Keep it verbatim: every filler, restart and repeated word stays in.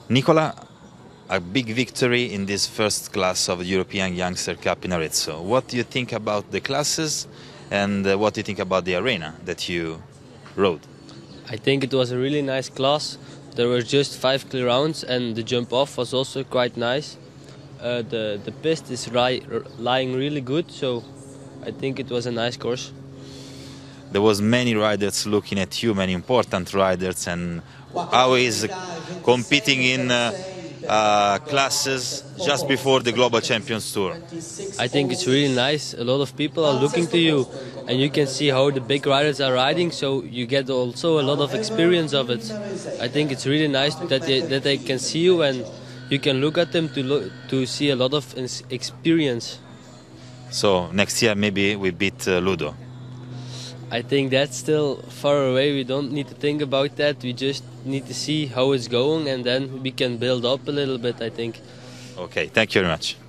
Nicola, a big victory in this first class of the European Youngster Cup in Arezzo. What do you think about the classes, and uh, what do you think about the arena that you rode? I think it was a really nice class. There were just five clear rounds and the jump off was also quite nice. Uh, the, the piste is ri lying really good, so I think it was a nice course. There was many riders looking at you, many important riders, and always competing in uh, uh, classes just before the Global Champions Tour. I think it's really nice. A lot of people are looking to you and you can see how the big riders are riding, so you get also a lot of experience of it. I think it's really nice that they, that they can see you and you can look at them to, look, to see a lot of experience. So next year maybe we beat uh, Ludo. I think that's still far away. We don't need to think about that. We just need to see how it's going and then we can build up a little bit, I think. Okay, thank you very much.